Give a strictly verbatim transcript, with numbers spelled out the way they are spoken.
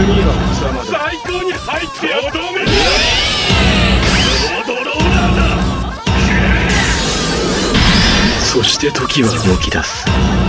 次は貴様だ。 最高に入ってやっとめドローラーだ。 そして時は動き出す。